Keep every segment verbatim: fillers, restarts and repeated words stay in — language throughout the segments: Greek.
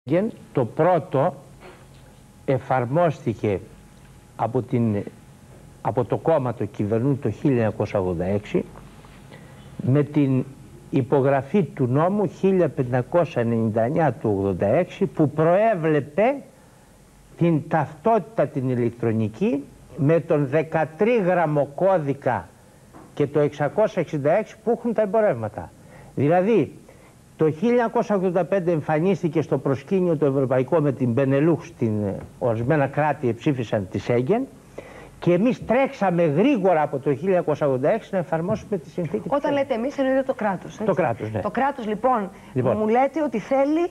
Το πρώτο εφαρμόστηκε από, την, από το κόμμα το κυβερνούν το χίλια εννιακόσια ογδόντα έξι με την υπογραφή του νόμου χίλια πεντακόσια ενενήντα εννιά του ογδόντα έξι που προέβλεπε την ταυτότητα την ηλεκτρονική με τον δεκατρίγραμμο κώδικα και το εξακόσια εξήντα έξι που έχουν τα εμπορεύματα. Δηλαδή το χίλια εννιακόσια ογδόντα πέντε εμφανίστηκε στο προσκήνιο το ευρωπαϊκό με την Μπενελούχ, στην ορισμένα κράτη ψήφισαν τη Σέγγεν και εμείς τρέξαμε γρήγορα από το χίλια εννιακόσια ογδόντα έξι να εφαρμόσουμε τη συνθήκη. Όταν λέτε εμείς εννοείται το κράτος. Το κράτος, ναι. Το κράτος λοιπόν, λοιπόν μου λέτε ότι θέλει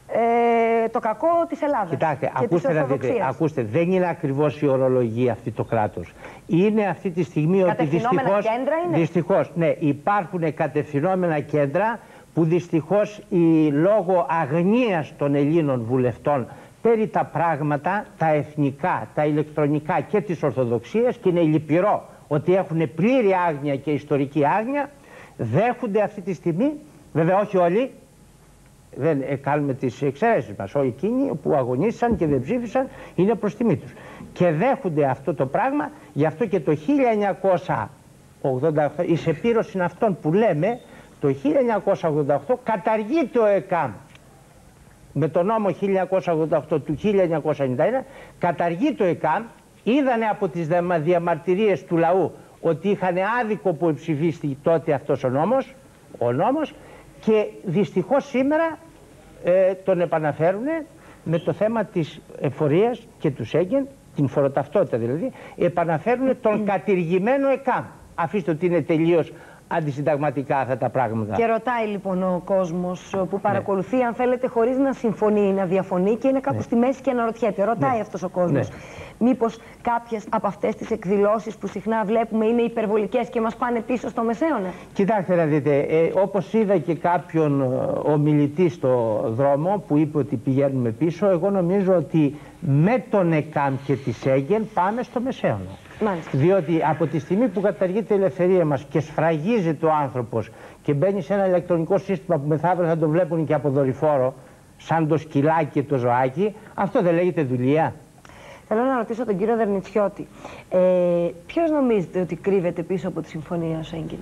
ε, το κακό της Ελλάδας. Κοιτάξτε, ακούστε, να δείτε, ακούστε, δεν είναι ακριβώς η ορολογία αυτή το κράτος. Είναι αυτή τη στιγμή ότι δυστυχώς, δυστυχώς ναι, υπάρχουν κατευθυνόμενα κέντρα που δυστυχώς η, λόγω αγνίας των Ελλήνων βουλευτών περί τα πράγματα, τα εθνικά, τα ηλεκτρονικά και της Ορθοδοξίας, και είναι λυπηρό ότι έχουν πλήρη άγνοια και ιστορική άγνοια, δέχονται αυτή τη στιγμή, βέβαια όχι όλοι, δεν ε, κάνουμε τις εξαιρέσεις μας, όλοι εκείνοι που αγωνίστησαν και δεν ψήφισαν είναι προς τιμή τους και δέχονται αυτό το πράγμα. Γι' αυτό και το χίλια εννιακόσια ογδόντα οκτώ η σεπήρωση είναι αυτών που λέμε. Το χίλια εννιακόσια ογδόντα οκτώ καταργείται ο ΕΚΑΜ με τον νόμο χίλια εννιακόσια ογδόντα οκτώ του χίλια εννιακόσια ενενήντα ένα, καταργεί το ΕΚΑΜ, είδανε από τις διαμαρτυρίες του λαού ότι είχαν άδικο που ψηφίστηκε τότε αυτός ο νόμος, ο νόμος και δυστυχώς σήμερα ε, τον επαναφέρουν με το θέμα της εφορίας και του Σέγγεν, την φοροταυτότητα δηλαδή, επαναφέρουν τον κατηργημένο ΕΚΑΜ. Αφήστε ότι είναι τελείως αντισυνταγματικά αυτά τα πράγματα. Και ρωτάει λοιπόν ο κόσμος που παρακολουθεί, ναι, αν θέλετε, χωρίς να συμφωνεί ή να διαφωνεί και είναι κάπου, ναι, στη μέση και αναρωτιέται. Ρωτάει, ναι, αυτός ο κόσμος, ναι, μήπως κάποιες από αυτές τις εκδηλώσεις που συχνά βλέπουμε είναι υπερβολικές και μας πάνε πίσω στο μεσαίωνα. Κοιτάξτε να δείτε, ε, όπως είδα και κάποιον ομιλητή στο δρόμο που είπε ότι πηγαίνουμε πίσω, εγώ νομίζω ότι με τον ΕΚΑΜ και τη Σέγγεν πάμε στο μεσαίωνα. Μάλιστα. Διότι από τη στιγμή που καταργείται η ελευθερία μας και σφραγίζεται ο άνθρωπος και μπαίνει σε ένα ηλεκτρονικό σύστημα που μεθαύριο θα τον βλέπουν και από δορυφόρο, σαν το σκυλάκι και το ζωάκι, αυτό δεν λέγεται δουλεία? Θέλω να ρωτήσω τον κύριο Δερνητσιώτη. Ε, ποιος νομίζετε ότι κρύβεται πίσω από τη συμφωνία Σέγγεν?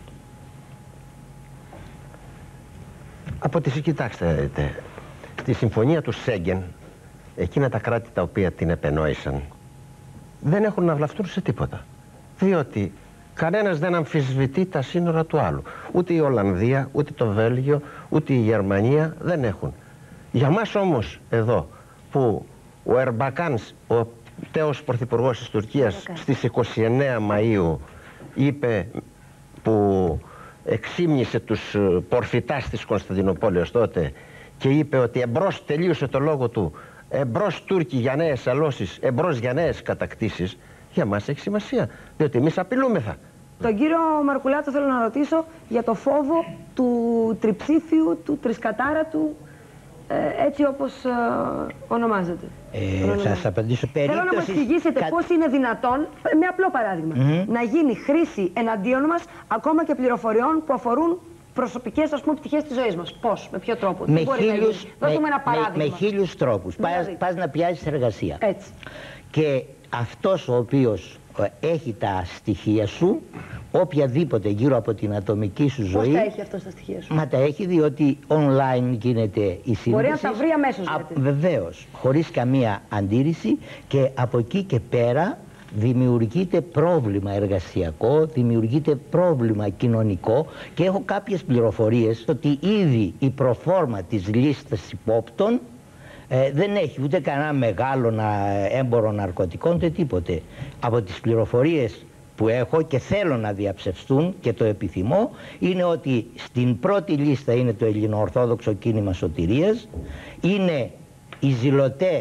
Από τη κοιτάξτε, τη συμφωνία του Σέγγεν, εκείνα τα κράτη τα οποία την επενόησαν, δεν έχουν να βλαφτούν σε τίποτα. Διότι κανένας δεν αμφισβητεί τα σύνορα του άλλου. Ούτε η Ολλανδία, ούτε το Βέλγιο, ούτε η Γερμανία δεν έχουν. Για μας όμως εδώ που ο Ερμπακάνς, ο τέος πρωθυπουργός της Τουρκίας, στις είκοσι εννέα Μαΐου είπε, που εξήμνησε τους πορφητάς της Κωνσταντινούπολης τότε και είπε ότι εμπρός, τελείωσε το λόγο του, εμπρός Τούρκοι για νέες αλώσεις, εμπρός για νέες κατακτήσεις, για μας έχει σημασία, διότι εμείς απειλούμεθα. Τον κύριο Μαρκουλάτο θέλω να ρωτήσω για το φόβο του τριψήφιου, του τρισκατάρατου, ε, έτσι όπως ε, ονομάζεται. Ε, θα σας απαντήσω περίπτωση. Θέλω να μου εξηγήσετε κα... πώς είναι δυνατόν, με απλό παράδειγμα, mm-hmm. να γίνει χρήση εναντίον μας ακόμα και πληροφοριών που αφορούν προσωπικές, ας πούμε, πτυχές της ζωής μας. Πώς, με ποιο τρόπο, με χίλιους, να Δώσουμε με, ένα παράδειγμα. Με, με χίλιους τρόπους. Δηλαδή. Πας, πας να πιάσεις εργασία. Έτσι. Και αυτός ο οποίος έχει τα στοιχεία σου, οποιαδήποτε γύρω από την ατομική σου ζωή. Πώς τα έχει αυτό τα στοιχεία σου? Μα τα έχει διότι online γίνεται η σύνδεση. Μπορεί να τα βρει αμέσως. Βεβαίως, χωρίς καμία αντίρρηση, και από εκεί και πέρα δημιουργείται πρόβλημα εργασιακό, δημιουργείται πρόβλημα κοινωνικό, και έχω κάποιες πληροφορίες ότι ήδη η προφόρμα της λίστας υπόπτων ε, δεν έχει ούτε κανένα μεγάλο να, έμπορο ναρκωτικών, ούτε τίποτε. Από τις πληροφορίες που έχω και θέλω να διαψευστούν και το επιθυμώ, είναι ότι στην πρώτη λίστα είναι το Ελληνοορθόδοξο Κίνημα Σωτηρίας, είναι οι Ζηλωτέ,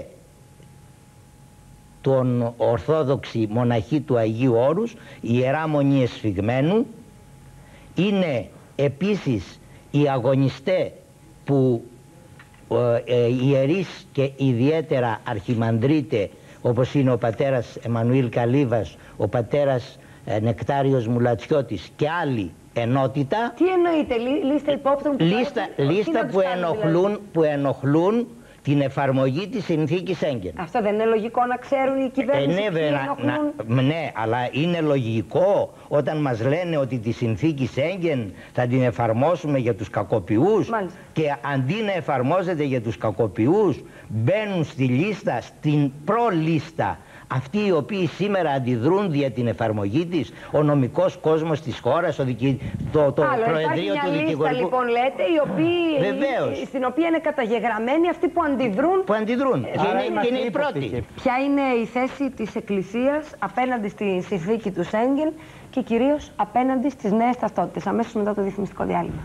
τον Ορθόδοξη Μοναχή του Αγίου Όρους, η Ιερά Μονή Εσφυγμένου, είναι επίσης οι αγωνιστέ που ε, ε, ιερείς και ιδιαίτερα αρχιμανδρίτε, όπως είναι ο πατέρας Εμμανουήλ Καλύβας, ο πατέρας ε, Νεκτάριος Μουλατσιώτης και άλλοι ενότητα. Τι εννοείται, λίστα υπόπτων που, λίστα, λίστα που, ενοχλούν, δηλαδή. που ενοχλούν την εφαρμογή της συνθήκης Σέγγεν. Αυτό δεν είναι λογικό να ξέρουν οι κυβέρνηση ε, ναι, ποιοι ενοχλούν? να, ναι, αλλά είναι λογικό όταν μας λένε ότι τη συνθήκη Σέγγεν θα την εφαρμόσουμε για τους κακοποιούς. Μάλιστα. Και αντί να εφαρμόζεται για τους κακοποιούς, μπαίνουν στη λίστα, στην προλίστα, αυτοί οι οποίοι σήμερα αντιδρούν δια την εφαρμογή της, ο νομικός κόσμος της χώρας, το, δικη... το, το Άλλο, Προεδρείο του Δικηγορικού. Λίστα, λοιπόν, λέτε, οι οποίοι, Βεβαίως. στην οποία είναι καταγεγραμμένοι αυτοί που αντιδρούν. Που αντιδρούν. Ε, και είναι, και είναι οι πρώτοι. Ποια είναι η θέση της Εκκλησίας απέναντι στη συνθήκη του Σέγγεν και κυρίως απέναντι στις νέες ταυτότητες, αμέσως μετά το διαφημιστικό διάλειμμα.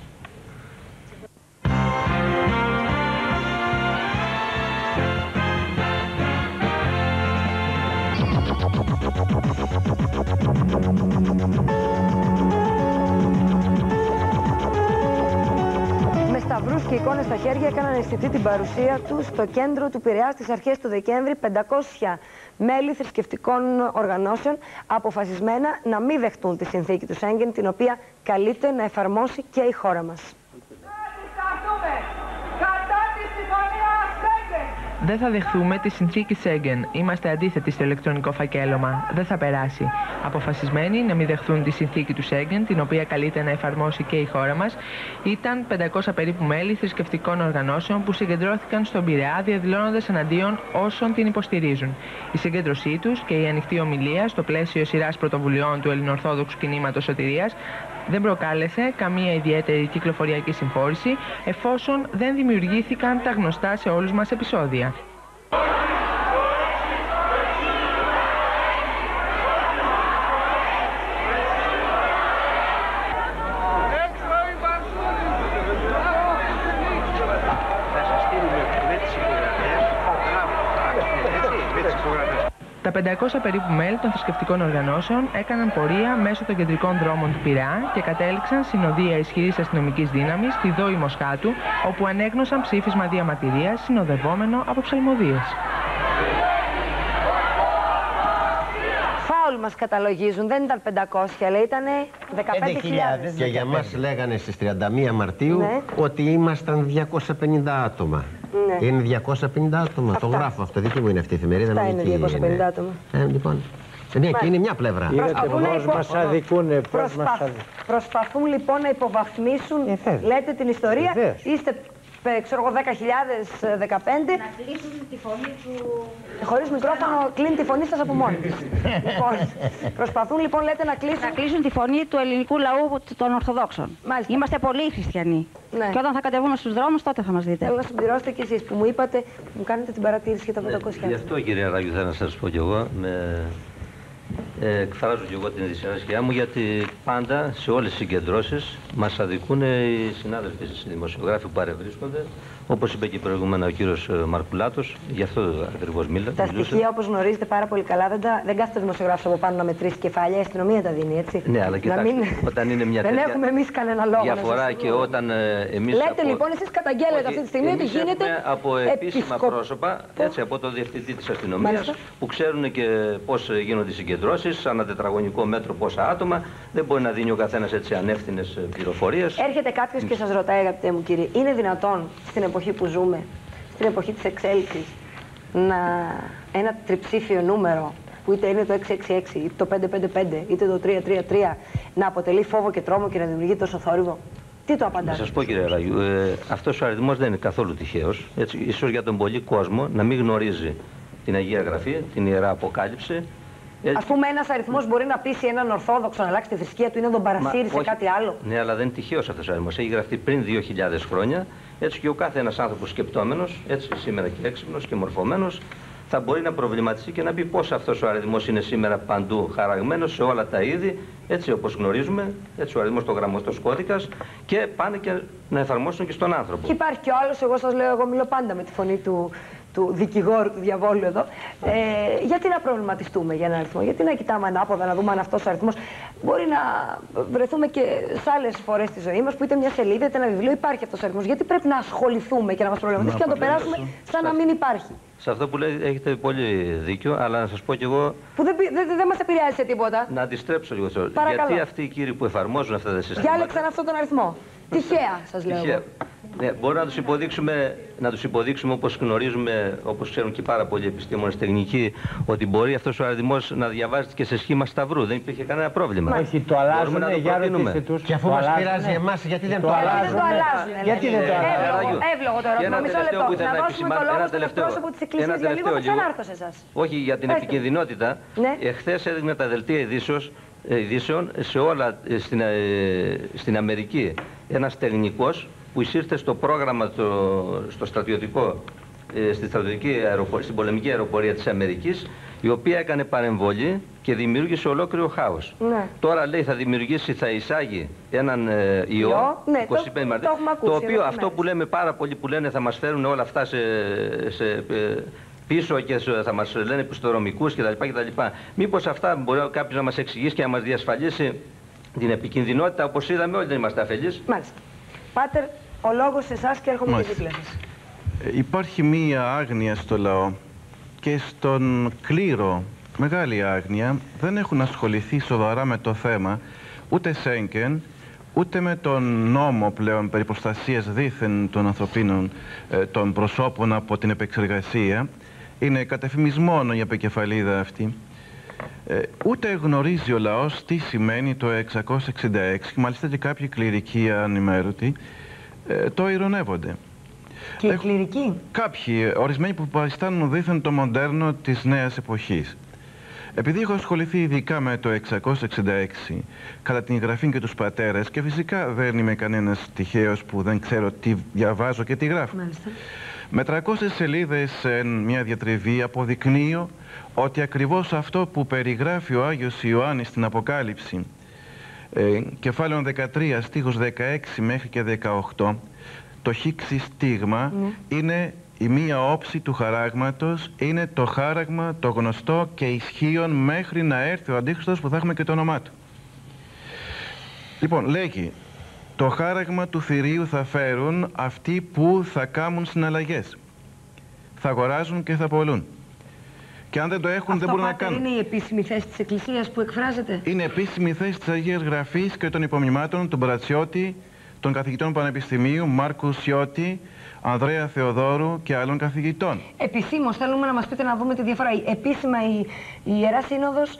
Με σταυρούς και εικόνες στα χέρια έκαναν αισθητή την παρουσία τους στο κέντρο του Πειραιά στις αρχές του Δεκέμβρη πεντακόσια μέλη θρησκευτικών οργανώσεων αποφασισμένα να μην δεχτούν τη συνθήκη του Σέγγεν, την οποία καλείται να εφαρμόσει και η χώρα μας. Δεν θα δεχθούμε τη συνθήκη Σέγγεν. Είμαστε αντίθετοι στο ηλεκτρονικό φακέλωμα. Δεν θα περάσει. Αποφασισμένοι να μην δεχθούν τη συνθήκη του Σέγγεν, την οποία καλείται να εφαρμόσει και η χώρα μας, ήταν πεντακόσια περίπου μέλη θρησκευτικών οργανώσεων που συγκεντρώθηκαν στον Πειραιά διαδηλώνοντας εναντίον όσων την υποστηρίζουν. Η συγκέντρωσή τους και η ανοιχτή ομιλία στο πλαίσιο σειράς πρωτοβουλειών του Ελληνοορθόδοξου Κινήματος Σωτηρίας δεν προκάλεσε καμία ιδιαίτερη κυκλοφοριακή συμφόρηση, εφόσον δεν δημιουργήθηκαν τα γνωστά σε όλους μας επεισόδια. Τα πεντακόσια περίπου μέλη των θρησκευτικών οργανώσεων έκαναν πορεία μέσω των κεντρικών δρόμων του Πειραιά και κατέληξαν συνοδεία ισχυρής αστυνομικής δύναμης στη Δόη Μοσχάτου, όπου ανέγνωσαν ψήφισμα διαμαρτυρίας συνοδευόμενο από ψαλμοδίες. Φάουλ μας καταλογίζουν, δεν ήταν πεντακόσια, αλλά ήταν δεκαπέντε χιλιάδες. Και για μας λέγανε στις τριάντα μία Μαρτίου, ναι, ότι ήμασταν διακόσια πενήντα άτομα. Ναι. Είναι διακόσια πενήντα άτομα. Αυτά. Το γράφω αυτό. Δική μου είναι αυτή η εφημερίδα. Αυτά είναι διακόσια πενήντα είναι. Άτομα. Ε, λοιπόν. Ε, ναι, και είναι μια πλευρά. Πώς μας αδικούνε, πώς μας αδικούνε. Προσπαθούν λοιπόν να υποβαθμίσουν, ε, λέτε, την ιστορία. Ε, Είστε, ξέρω εγώ, δέκα χιλιάδες δεκαπέντε. Να κλείσουν τη φωνή του... Χωρίς μικρόφωνο κλείνει τη φωνή σας από μόνη της. Λοιπόν, προσπαθούν λοιπόν, λέτε, να κλείσουν... Να κλείσουν τη φωνή του ελληνικού λαού των Ορθοδόξων. Μάλιστα. Είμαστε πολύ χριστιανοί. Ναι. Και όταν θα κατεβούμε στους δρόμους, τότε θα μας δείτε. Θέλω να συμπληρώσετε κι εσείς που μου είπατε, μου κάνετε την παρατήρηση για τα πεντακόσια. Γι' αυτό, κυρία Ράγιου, θα να σας πω κι εγώ. Με... Ε, εκφράζω και εγώ την δυσαρέσκειά μου, γιατί πάντα σε όλες τις συγκεντρώσεις μας αδικούν οι συνάδελφοι οι δημοσιογράφοι που παρευρίσκονται, όπως είπε και προηγούμενα ο κύριος Μαρκουλάτος, γι' αυτό ακριβώς μίλησα. Τα στοιχεία, όπως γνωρίζετε πάρα πολύ καλά, δεν, τα, δεν κάθεται ο δημοσιογράφος από πάνω να μετρήσει κεφάλια, η αστυνομία τα δίνει, έτσι. Ναι, αλλά κοιτάξτε, μην... όταν είναι μια τέτοια... Δεν έχουμε εμείς κανένα λόγο διαφορά να και όταν ε, εμείς... Λέτε από... λοιπόν, εσείς καταγγέλλετε αυτή τη στιγμή ότι γίνεται από επίσημα επισκο... πρόσωπα, έτσι, από το διευθυντή της αστυνομίας, που ξέρουν και πώς γίνονται οι συγκεντρώσεις, ανά τετραγωνικό μέτρο πόσα άτομα, δεν μπορεί να δίνει ο καθένας έτσι ανεύθυνες πληροφορίες. Έρχεται κάποιος και σας ρωτάει, αγαπητέ μου κύριε, είναι δυνατόν στην εποχή που ζούμε, στην εποχή της εξέλιξης, να ένα τριψήφιο νούμερο, που είτε είναι το έξι έξι έξι, είτε το πέντε πέντε πέντε, είτε το τρία τρία τρία, να αποτελεί φόβο και τρόμο και να δημιουργεί τόσο θόρυβο? Τι το απαντάτε? Να σας πω, κύριε Ράγιου, ε, αυτός ο αριθμός δεν είναι καθόλου τυχαίος. Έτσι, ίσως για τον πολύ κόσμο να μην γνωρίζει την Αγία Γραφή, την Ιερά Αποκάλυψη. Ας πούμε, ένας αριθμός μπορεί να πείσει έναν Ορθόδοξο να αλλάξει τη θρησκεία του ή να τον παρασύρει σε κάτι άλλο. Ναι, αλλά δεν είναι τυχαίος αυτός ο αριθμός. Έχει γραφτεί πριν δύο χιλιάδες χρόνια. Έτσι και ο κάθε ένας άνθρωπος σκεπτόμενος, έτσι σήμερα και έξυπνος και μορφωμένος, θα μπορεί να προβληματιστεί και να πει πώς αυτός ο αριθμός είναι σήμερα παντού χαραγμένος σε όλα τα είδη, έτσι όπως γνωρίζουμε, έτσι ο αριθμός το γραμμοστός κώδικας, και πάνε και να εφαρμόσουν και στον άνθρωπο. Και υπάρχει και ο άλλος, εγώ σας λέω, εγώ μιλώ πάντα με τη φωνή του, του δικηγόρου, του διαβόλου εδώ. Ε, γιατί να προβληματιστούμε για έναν αριθμό, γιατί να κοιτάμε ανάποδα, να δούμε αν αυτός ο αριθμός μπορεί να βρεθούμε και σε άλλες φορές στη ζωή μας, που είτε μια σελίδα είτε ένα βιβλίο υπάρχει αυτός ο αριθμός. Γιατί πρέπει να ασχοληθούμε και να μας προβληματίσει και να το περάσουμε σαν να μην υπάρχει? Σε αυτό που λέει έχετε πολύ δίκιο, αλλά να σας πω κι εγώ. Που δεν, δεν, δεν μας επηρεάζει σε τίποτα. Να αντιστρέψω λίγο αυτό. Γιατί αυτοί οι κύριοι που εφαρμόζουν αυτά τα συστήματα. Διάλεξαν αυτόν τον αριθμό. Τυχαία, σας λέω. Τυχαία. Ναι, μπορούμε να τους υποδείξουμε, να τους υποδείξουμε όπως γνωρίζουμε, όπως ξέρουν και πάρα πολλοί επιστήμονες τεχνικοί, ότι μπορεί αυτός ο αριθμός να διαβάζεται και σε σχήμα σταυρού. Δεν υπήρχε κανένα πρόβλημα. Όχι, το αλλάζουν, για ρωτήστε τους. Και αφού μας πειράζει εμάς, γιατί δεν το αλλάζουν. Γιατί δεν το αλλάζουν. Εύλογο το ερώτημα. Μισό λεπτό. Να δώσουμε το λόγο στον εκπρόσωπο της Εκκλησίας για λίγο, θα ξανάρθω σε εσάς. Όχι, για την επικινδυνότητα. Εχθές έδειχνε τα δελτία ειδήσεων σε όλα στην, ε, στην Αμερική ένας τεχνικός που εισήρθε στο πρόγραμμα το, στο στρατιωτικό, ε, στη στρατιωτική αεροπορία, στην πολεμική αεροπορία της Αμερικής, η οποία έκανε παρεμβολή και δημιούργησε ολόκληρο χάος. Ναι. Τώρα λέει θα δημιουργήσει, θα εισάγει έναν ε, ιό, ιό ναι, είκοσι πέντε Μαρτίου, το, το οποίο αυτό που λέμε πάρα πολλοί που λένε θα μας φέρουν όλα αυτά σε, σε, ε, πίσω και θα μας λένε επιστοδρομικούς κτλ. Μήπως αυτά μπορεί κάποιος να μας εξηγήσει και να μας διασφαλίσει την επικινδυνότητα, όπως είδαμε όλοι δεν είμαστε αφελείς. Μάλιστα. Πάτερ, ο λόγος σε εσάς και έρχομαι και δίπλα σας. Υπάρχει μία άγνοια στο λαό και στον κλήρο, μεγάλη άγνοια, δεν έχουν ασχοληθεί σοβαρά με το θέμα ούτε Σέγγεν, ούτε με τον νόμο πλέον περί προστασίας δήθεν των ανθρωπίνων ε, των προσώπων από την επεξεργασία. Είναι κατεφημισμόνο η επικεφαλίδα αυτή. Ε, ούτε γνωρίζει ο λαός τι σημαίνει το εξακόσια εξήντα έξι και μάλιστα και κάποιοι κληρικοί ανημέρωτοι ε, το ειρωνεύονται. Και οι κληρικοί. Κάποιοι, ορισμένοι που παριστάνουν δήθεν το μοντέρνο της νέας εποχής. Επειδή έχω ασχοληθεί ειδικά με το εξακόσια εξήντα έξι κατά την γραφή και τους πατέρες και φυσικά δεν είμαι κανένας τυχαίος που δεν ξέρω τι διαβάζω και τι γράφω. Μάλιστα. Με τριακόσιες σελίδες σε μια διατριβή αποδεικνύω ότι ακριβώς αυτό που περιγράφει ο Άγιος Ιωάννης στην Αποκάλυψη, ε, κεφάλαιο δεκατρία, στίχος δεκαέξι μέχρι και δεκαοκτώ, το χύξη στίγμα mm. είναι η μία όψη του χαράγματος, είναι το χάραγμα, το γνωστό και ισχύον μέχρι να έρθει ο Αντίχριστος που θα έχουμε και το όνομά του. Λοιπόν, λέγει, το χάραγμα του θηρίου θα φέρουν αυτοί που θα κάνουν συναλλαγές. Θα αγοράζουν και θα πωλούν. Και αν δεν το έχουν, αυτό δεν μπορούν να κάνουν. Αυτό είναι η επίσημη θέση της Εκκλησίας που εκφράζεται. Είναι επίσημη θέση της Αγίας Γραφής και των υπομνημάτων του Μπρατσιώτη, των καθηγητών Πανεπιστημίου, Μάρκου Σιώτη, Ανδρέα Θεοδόρου και άλλων καθηγητών. Επισήμως θέλουμε να μας πείτε να δούμε τη διαφορά. Επίσημα η, η Ιερά Σύνοδος,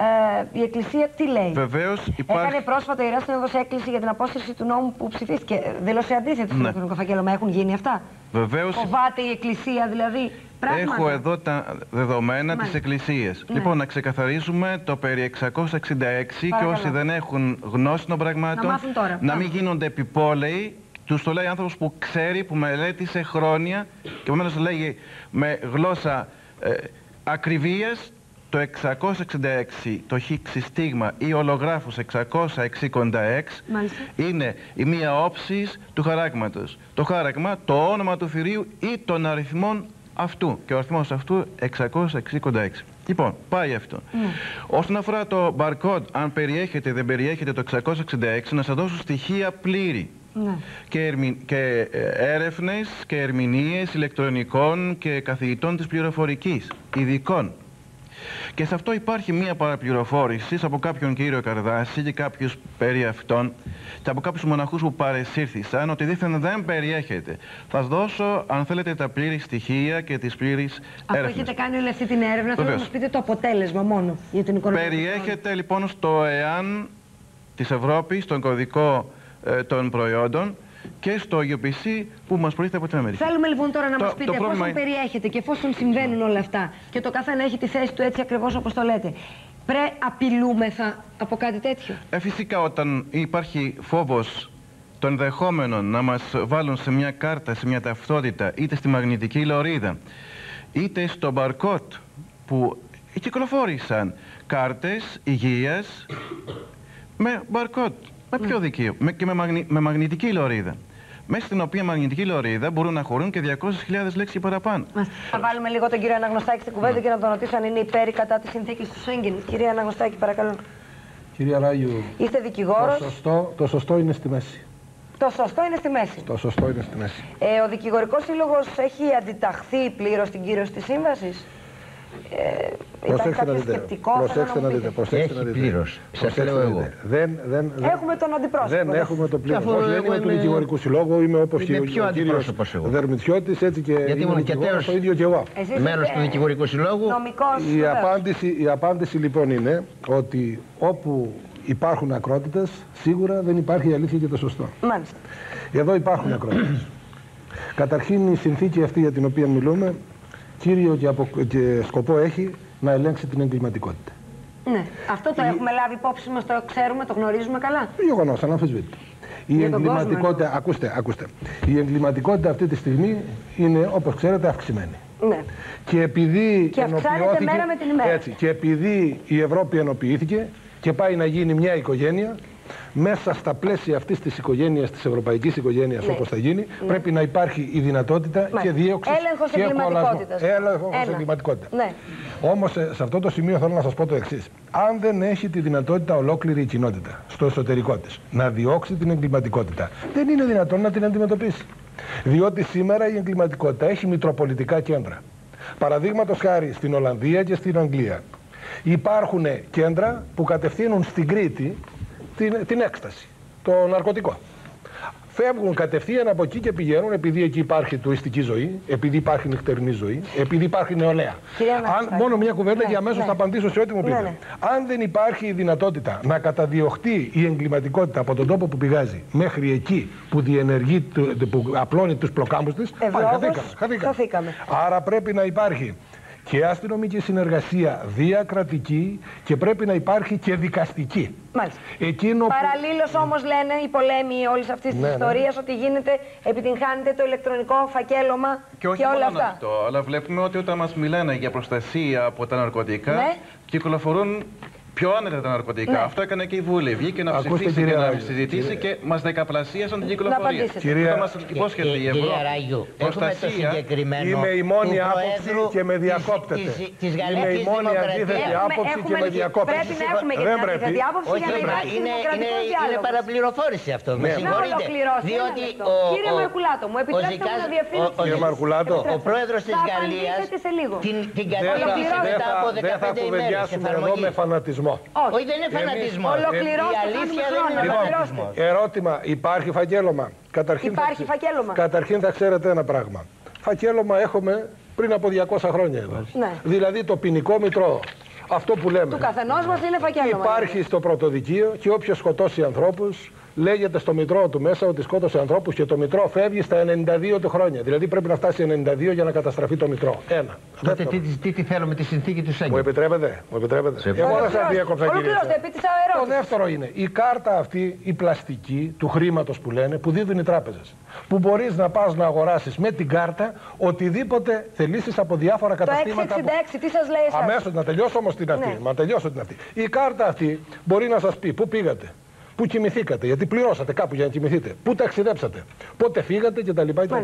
ε, η Εκκλησία τι λέει. Βεβαίως υπάρχει... Έκανε πρόσφατα η Ιερά Σύνοδος έκκληση για την απόσυρση του νόμου που ψηφίστηκε. Δήλωσε αντίθετη στο ηλεκτρονικό φάκελο. Μα έχουν γίνει αυτά. Βεβαίως... Φοβάται η Εκκλησία δηλαδή. Πράγματα. Έχω εδώ τα δεδομένα της Εκκλησίας. Ναι. Λοιπόν, να ξεκαθαρίσουμε το περί εξακόσια εξήντα έξι. Παρακαλώ. Και όσοι δεν έχουν γνώση των πραγμάτων, να, να μην γίνονται επιπόλαιοι. Τους το λέει άνθρωπος που ξέρει, που μελέτησε χρόνια και επομένως λέγει με γλώσσα ε, ακριβίας το εξακόσια εξήντα έξι, το χύξη στίγμα ή ολογράφους εξακόσια εξήντα έξι είναι η μία όψη του χαράγματος. Το χάραγμα, το όνομα του θηρίου ή των αριθμών αυτού και ο αριθμός αυτού εξακόσια εξήντα έξι. Λοιπόν, πάει αυτό. Mm. Όσον αφορά το barcode, αν περιέχεται ή δεν περιέχεται το εξακόσια εξήντα έξι, να σας δώσω στοιχεία πλήρη. Ναι. Και, ερμη... και έρευνες και ερμηνείες ηλεκτρονικών και καθηγητών της πληροφορικής, ειδικών. Και σε αυτό υπάρχει μία παραπληροφόρηση από κάποιον κύριο Καρδάση και κάποιους περί αυτών και από κάποιους μοναχούς που παρεσύρθησαν ότι δήθεν δεν περιέχεται. Θα σας δώσω, αν θέλετε, τα πλήρη στοιχεία και τις πλήρεις έρευνες. Αυτό έχετε κάνει όλη αυτή την έρευνα, θέλω να μας πείτε το αποτέλεσμα μόνο για την οικονομία. Περιέχεται λοιπόν στο ΕΑΝ της Ευρώπης, στον κωδικό ε, των προϊόντων και στο γιου πι σι που μας προήλθε από την Αμερική. Θέλουμε λοιπόν τώρα να το, μας πείτε εφόσον πρόβλημα... περιέχεται και εφόσον συμβαίνουν όλα αυτά και το καθένα έχει τη θέση του έτσι ακριβώς όπως το λέτε, πρέ απειλούμεθα από κάτι τέτοιο. Ε, φυσικά όταν υπάρχει φόβος των ενδεχόμενων να μας βάλουν σε μια κάρτα, σε μια ταυτότητα, είτε στη μαγνητική λωρίδα, είτε στο barcode που κυκλοφόρησαν κάρτες υγείας με barcode. Με ποιο δικείο, με, και με, μαγνη, με μαγνητική λωρίδα. Μέσα στην οποία μαγνητική λωρίδα μπορούν να χωρούν και διακόσιες χιλιάδες λέξεις και παραπάνω. Θα βάλουμε λίγο τον κύριο Αναγνωστάκη στην κουβέντα ναι. και να τον ρωτήσω αν είναι υπέρ ή κατά τη συνθήκη του Σέγγεν. Κυρία Αναγνωστάκη, παρακαλώ. Κυρία Ράγιου, είστε δικηγόρος. Το σωστό, το σωστό είναι στη μέση. Το σωστό είναι στη μέση. Το σωστό είναι στη μέση. Ε, ο Δικηγορικός Σύλλογος έχει αντιταχθεί πλήρως στην κύρωση της σύμβασης. Ε, Προσέξτε να δείτε. Προσέξτε να δείτε. Προσέξτε να δείτε. Πλήρως. Σας λέω εγώ. Δεν, δεν, δεν, έχουμε τον αντιπρόσωπο. Δεν έχουμε το πλήρως. Δεν είμαι του Δικηγορικού Συλλόγου, είμαι όπως και ο κύριος Δερμητσιώτης, έτσι και γιατί ήμουν και τέλος το ίδιο και εγώ. Μέλος του Δικηγορικού Συλλόγου. Η απάντηση, η απάντηση λοιπόν είναι ότι όπου υπάρχουν ακρότητες, σίγουρα δεν υπάρχει η αλήθεια και το σωστό. Μάλιστα. Εδώ υπάρχουν ακρότητες. Καταρχήν η συνθήκη αυτή για την οποία μιλούμε, κύριο και, απο... και σκοπό έχει να ελέγξει την εγκληματικότητα. Ναι. Αυτό το η... έχουμε λάβει υπόψη μας, το ξέρουμε, το γνωρίζουμε καλά. Γεγονός, αναμφισβήτητο. Η εγκληματικότητα, κόσμο, ακούστε, ακούστε, η εγκληματικότητα αυτή τη στιγμή είναι, όπως ξέρετε, αυξημένη. Ναι. Και επειδή και αυξάνεται μέρα με την ημέρα. Έτσι, και επειδή η Ευρώπη ενοποιήθηκε και πάει να γίνει μια οικογένεια, μέσα στα πλαίσια αυτής της οικογένειας, της ευρωπαϊκής οικογένειας, ναι, όπως θα γίνει, ναι, πρέπει να υπάρχει η δυνατότητα, ναι, και δίωξη έλεγχος και εγκληματικότητας. Έλεγχος εγκληματικότητα. Ναι. Όμως σε αυτό το σημείο θέλω να σας πω το εξής. Αν δεν έχει τη δυνατότητα ολόκληρη η κοινότητα στο εσωτερικό της να διώξει την εγκληματικότητα, δεν είναι δυνατόν να την αντιμετωπίσει. Διότι σήμερα η εγκληματικότητα έχει μητροπολιτικά κέντρα. Παραδείγματος χάρη στην Ολλανδία και στην Αγγλία υπάρχουν κέντρα που κατευθύνουν στην Κρήτη την, την έκσταση, το ναρκωτικό. Φεύγουν κατευθείαν από εκεί και πηγαίνουν, επειδή εκεί υπάρχει τουριστική ζωή, επειδή υπάρχει νυχτερινή ζωή, επειδή υπάρχει νεολαία. Αν, μόνο μια κουβέντα, ναι, και αμέσως, ναι, θα απαντήσω σε ό,τι μου πείτε. Ναι, ναι. Αν δεν υπάρχει η δυνατότητα να καταδιωχτεί η εγκληματικότητα από τον τόπο που πηγάζει μέχρι εκεί που διενεργεί, που απλώνει τους πλοκάμπους της, χαθήκαμε. χαθήκαμε. Άρα πρέπει να υπάρχει και αστυνομική συνεργασία διακρατική και πρέπει να υπάρχει και δικαστική. Μάλιστα. Εκείνο Παραλλήλως που... όμως λένε οι πολέμοι όλης αυτής της, ναι, ιστορίας, ναι, ότι γίνεται, επιτυγχάνεται το ηλεκτρονικό φακέλωμα και, και, όχι και όλα αυτά. Αυτό, αλλά βλέπουμε ότι όταν μας μιλάνε για προστασία από τα ναρκωτικά, ναι, κυκλοφορούν πιο άνετα τα ναρκωτικά. Ναι. Αυτό έκανε και η Βουλή. Βγήκε να Ακούστε, ψηφίσει και να κύριε... συζητήσει κύριε... και μας δεκαπλασίασαν την κυκλοφορία. Κυρία... μας υπόσχεται η Ευρώπη. Κυρία Ράγιου, προστασία... Είμαι η μόνη άποψη και με διακόπτεται. Της Είμαι η μόνη αντίθετη άποψη και με διακόπτεται. Πρέπει να έχουμε και την αντίθετη άποψη για να υπάρχει δημοκρατικός διάλογος. Είναι παραπληροφόρηση αυτό. Με συγχωρείτε. Διότι κύριε Μαρκουλάτο, μου επιτρέψτε να διευθύνω. Κύριε Μαρκουλάτο, ο πρόεδρος της Γαλλίας την κατέληξε μετά από δεκαπέντε ημέρες εφαρμογή. Όχι, δεν είναι φανατισμό. Ολοκληρώστε. Η αλήθεια δεν είναι φανατισμό. Ερώτημα, υπάρχει φακέλωμα? Καταρχήν υπάρχει θα... φακέλωμα. Καταρχήν θα ξέρετε ένα πράγμα. Φακέλωμα έχουμε πριν από διακόσια χρόνια εδώ. Ναι. Δηλαδή το ποινικό μητρό. Αυτό που λέμε. Του καθενός μας είναι φακέλωμα. Υπάρχει είναι. στο πρωτοδικείο και όποιος σκοτώσει ανθρώπους, λέγεται στο μητρό του μέσα ότι σκότωσε ανθρώπους και το μητρό φεύγει στα ενενήντα δύο του χρόνια. Δηλαδή πρέπει να φτάσει ενενήντα δύο για να καταστραφεί το μητρό. Ένα. Τότε τι, τι, τι θέλω με τη συνθήκη του Σέγγεν? Μου επιτρέπετε? Μου επιτρέπετε? Εγώ δεν σας διέκοψα, κύριε. Το δεύτερο είναι η κάρτα αυτή, η πλαστική του χρήματος που λένε, που δίδουν οι τράπεζες. Που μπορείς να πας να αγοράσεις με την κάρτα οτιδήποτε θελήσεις από διάφορα καταστήματα. Το εξήντα έξι, που... τι σας λέει εσάς? Αμέσως να τελειώσω όμως την αυτή. Ναι. Μα τελειώσω την αυτή. Η κάρτα αυτή μπορεί να σας πει πού πήγατε. Πού κοιμηθήκατε, γιατί πληρώσατε κάπου για να κοιμηθείτε. Πού ταξιδέψατε, πότε φύγατε κτλ.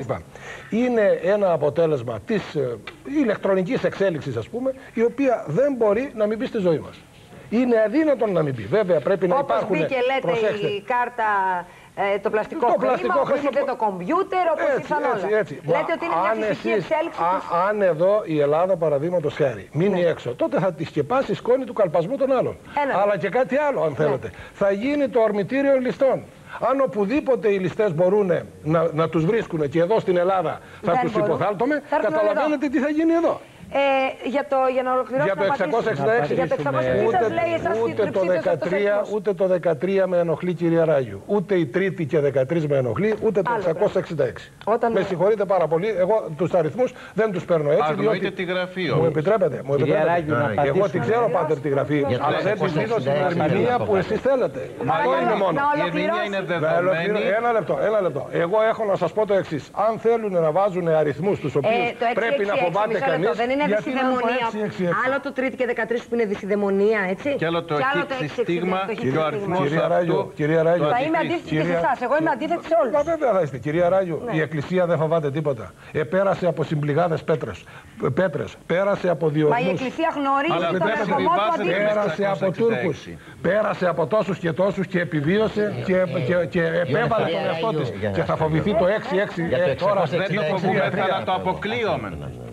Είναι ένα αποτέλεσμα της ε, ηλεκτρονικής εξέλιξης, ας πούμε, η οποία δεν μπορεί να μην μπει στη ζωή μας. Είναι αδύνατον να μην μπει. Βέβαια πρέπει να υπάρχουν. Όπως μπήκε, λέτε, προσέξτε, η κάρτα. Ε, το πλαστικό, το πλαστικό χρήμα, όπως ήρθε το κομπιούτερ, όπως ήρθαν όλα. Έτσι. Λέτε ότι είναι μια φυσική εξέλιξη. Α, της... Αν εδώ η Ελλάδα, παραδείγματος χάρη, μείνει, ναι, έξω, τότε θα τη σκεπάσει η σκόνη του καλπασμού των άλλων. Ένα. Αλλά και κάτι άλλο, αν θέλετε. Ναι. Θα γίνει το ορμητήριο ληστών. Αν οπουδήποτε οι ληστές μπορούν να, να τους βρίσκουν και εδώ στην Ελλάδα θα δεν τους υποθάλτουμε, καταλαβαίνετε τι θα γίνει εδώ. Ε, για, το, για να ολοκληρώσω για το εξακόσια εξήντα έξι, για το εξακόσια εξήντα έξι σας λέει εσάς ούτε, το δεκατρία, ούτε το δεκατρία με ενοχλεί, κυρία Ράγιου. Ούτε η Τρίτη και δεκατρία με ενοχλεί, ούτε το εξακόσια εξήντα έξι. Όταν... Με συγχωρείτε πάρα πολύ, εγώ τους αριθμούς δεν τους παίρνω έτσι. Αγνοείτε τη γραφή όμως. Μου επιτρέπετε, μου επιτρέπετε. Εγώ την ξέρω, πάτερ, τη γραφή, αλλά δεν την δίνω στην ερμηνεία που εσείς θέλετε. Αυτό είναι μόνο. Η ερμηνεία είναι δεδομένη. Ένα λεπτό, ένα λεπτό. Εγώ έχω να σας πω το εξής. Αν θέλουν να βάζουν αριθμούς τους οποίους πρέπει να φοβάται κανείς. Είναι δυσιδαιμονία. Άλλο το Τρίτη και δεκατρία που είναι δυσιδαιμονία, έτσι. Και άλλο το εξήντα στίγμα και ο αριθμός αυτού. Κυρία Ράγιου, θα είμαι αντίθετη και σε εσάς. Εγώ είμαι αντίθετη σε όλους. Μα βέβαια θα είστε. Κυρία Ράγιου, η Εκκλησία δεν φοβάται τίποτα. Επέρασε από συμπληγάδες πέτρες. Πέτρες. Πέρασε από διορμούς. Μα η Εκκλησία γνωρίζει τον ερχομό του αντίθεση. Πέρασε από Τούρκους. Πέρασε από τόσους και τόσους και επιβίωσε και επέβαλε τον εαυτό της. Και θα φοβηθεί το έξι έξι. Τώρα δεν το φοβούμεθα να το αποκλείουμε.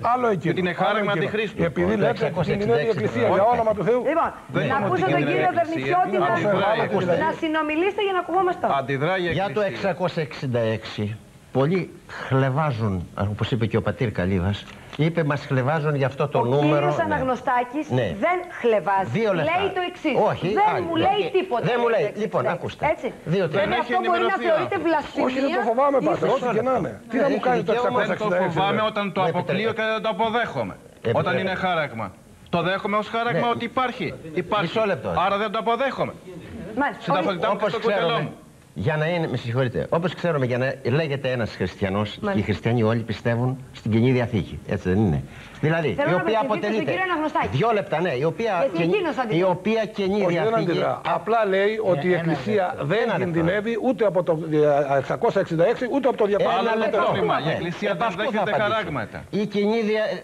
Άλλο εκείνο. Γιατί είναι χάραγμα αντιχρίστου. Επειδή λέτε ότι είναι η Εκκλησία για όνομα του Θεού. Λοιπόν, να ακούσω τον κύριο Βερνησιώτη να συνομιλήσετε για να ακουγόμαστε. Για το εξακόσια εξήντα έξι. Πολλοί χλεβάζουν, όπως είπε και ο πατήρ Καλύβας, είπε μας χλεβάζουν για αυτό το ο νούμερο. Ο κύριος Αναγνωστάκης ναι. δεν χλεβάζει. Δύο λεπτά. Λέει το εξής. Όχι, δεν άλλη, μου ναι. λέει τίποτα. Δεν μου λέει. Λοιπόν, ακούστε. Έτσι. Δύο δεν αυτό μπορεί να θεωρείται βλασφημία. Όχι, δεν το φοβάμαι πάτε. Ό,τι και να είναι. Τι να μου κάνει το εξακόσια εξήντα έξι. Δεν το φοβάμαι όταν το αποκλείω και δεν το αποδέχομαι. Όταν είναι χάραγμα. Το δέχομαι ως χάραγμα ότι υπάρχει. Υπάρχει. Άρα δεν το αποδέχομαι. Συνταχωρητά μου και στο κουτελό μου. Για να είναι, με συγχωρείτε, όπως ξέρουμε, για να λέγεται ένας χριστιανός, οι χριστιανοί όλοι πιστεύουν στην Καινή Διαθήκη. Έτσι δεν είναι? Δηλαδή, θέλω η οποία αποτελείται. Δύο λεπτά, ναι, η οποία, και, η οποία Καινή Διαθήκη. Απλά λέει ότι η Εκκλησία δεν κινδυνεύει ούτε από το εξακόσια εξήντα έξι ούτε από το διακόσια. Η Εκκλησία δεν δέχεται χαράγματα. Η Καινή